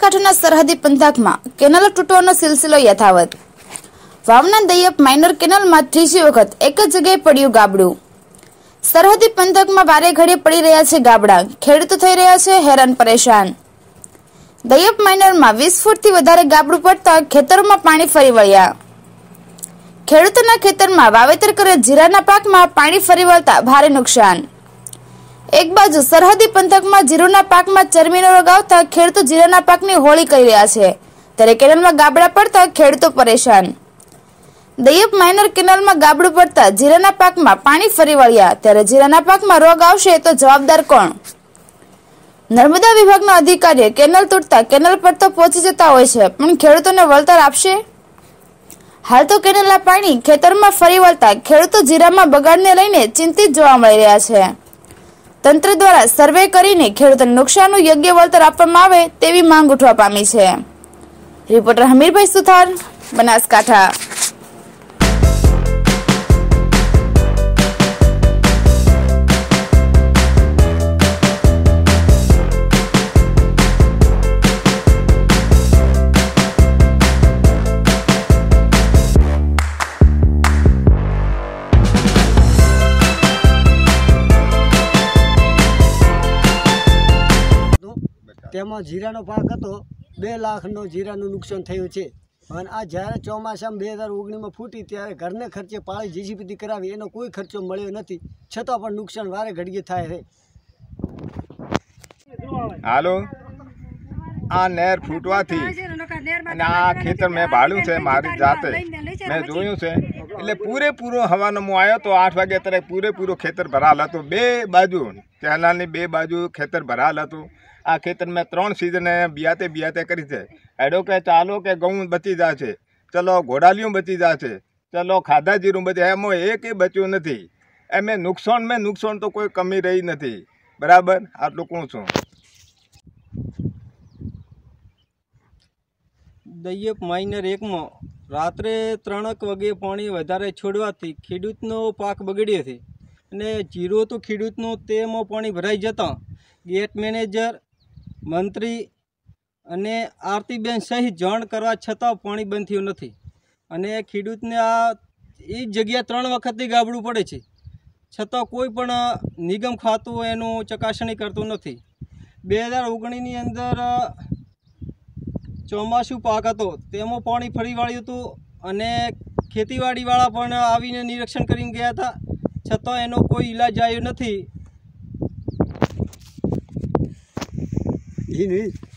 બનાસકાંઠાના સરહદી પંથકમાં કેનાલ તૂટવાનો સિલસિલો યથાવત। વાવના દૈયપ માઇનર કેનાલમાં ત્રીજી વખત એક જ જગ્યાએ પડ્યું ગાબડું। સરહદી પંથકમાં વારે ઘડીએ પડી રહ્યા છે ગાબડા। ખેડૂતો થઈ રહ્યા છે હેરાન પરેશાન। દૈયપ માઇનરમાં 20 ફૂટથી વધારે ગાબડું પડતા ખેતરોમાં પાણી ફરી વળ્યા। ખેડૂતોના ખેતરમાં વાવેતર કરેલ જીરાના પાકમાં પાણી ફરી વળતા ભારે નુકસાન। एक बाजू सरहदी पंथक में जीरुना पाक में चरमीनो रोग आवता खेडूतो जीराना पाकनी होळी करी रह्या छे, त्यारे केनाल में गाबड़ा पड़ता खेडूतो परेशान। दैयप माइनर केनाल में गाबड़ू पड़ता जीराना पाक में पाणी फरी वळ्या, त्यारे जीराना पाक में रोग आवशे तो जवाबदार कोण? नर्मदा विभागना अधिकारीओ केनाल तूटता केनाल पर तो पहोंची जता होय छे, पण खेडूतोने वळतर आपशे? हाल तो केनालना पाणी खेतरमां फरी वळता खेडूतो जीरामां बगाड़ने लईने चिंतित जोवा मळी रह्या छे। तंत्र द्वारा सर्वे करीने खेडूतोने नुकसानનું યોગ્ય વળતર આપવામાં આવે તેવી માંગ ઉઠવા પામી છે। રિપોર્ટર હમીરભાઈ સુથાર, બનાસકાંઠા। તેમાં જીરાનો પાક હતો 2 લાખનો જીરાનું નુકસાન થયું છે અને આ જ્યારે ચોમાસામાં 2019માં ફૂટી ત્યારે ઘરને ખર્ચે પાળી જીસીપીથી કરાવી એનો કોઈ ખર્ચો મળ્યો નથી, છતાં પણ નુકસાન વારે ઘડીએ થાય છે। હાલો, આ નહેર ફૂટવાથી અને આ ખેતર મેં ભાડ્યું છે મારી જાતે, મેં જોયું છે એટલે પૂરેપૂરો હવાનો હું આવ્યો તો 8 વાગે ત્યારે પૂરેપૂરો ખેતર ભરાલ હતું। 2 બાજુ કેનાલની 2 બાજુ ખેતર ભરાલ હતું। आ खेतर में 3 सीजन बियाते करी थे। एडो के चालो के गऊँ बची जाए, चलो घोड़ालियों बची जाए, चलो खाधा जीरू बचे, एम एक बच्चों नहीं। एम नुकसान तो कोई कमी रही नहीं। बराबर आटलू कहूँ छूँ। दैयप माइनर 1 में रात्रे 3 वागे पानी वधारे छोड़वाथी खेडूतनो पाक बगड़्यो छे अने जीरो तो खेडूतनो तेमां पाणी भराई जता गेट मैनेजर, मंत्री अने आरतीबेन सहित जाण करवा छतां पाणी बंध थयुं नथी अने खेडूतने आ ए जग्या 3 वखतथी गाबडું પડે છે, छतां कोई पण निगम खातुं एनुं चकासणी करतुं नथी। 2019ની અંદર ચોમાસું પાક હતો તેમાં પાણી ફરી વળ્યું હતું અને ખેતીવાડીવાળા પણ આવીને નિરીક્ષણ કરીને ગયા હતા, છતાં એનો કોઈ ઈલાજ આવ્યો નથી।